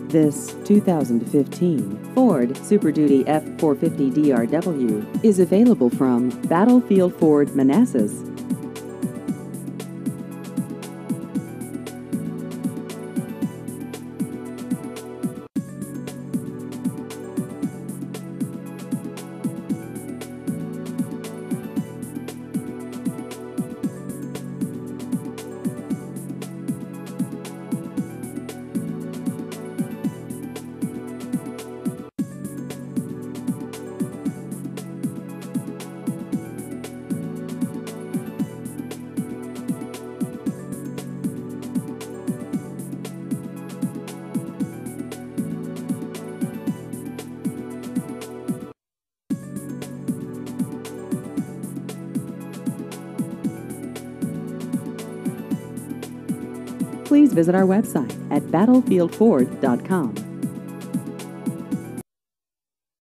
This 2015 Ford Super Duty F450 DRW is available from Battlefield Ford Manassas. Please visit our website at battlefieldford.com.